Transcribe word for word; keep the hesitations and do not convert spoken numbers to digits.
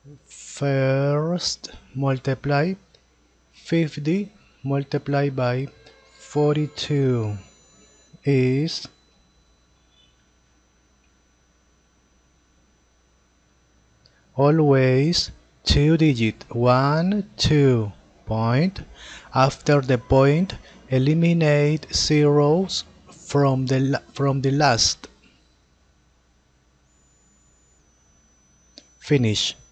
First, multiply fifty multiplied by forty-two is always two digit one, two point. After the point, eliminate zeros from the from the last. Finish.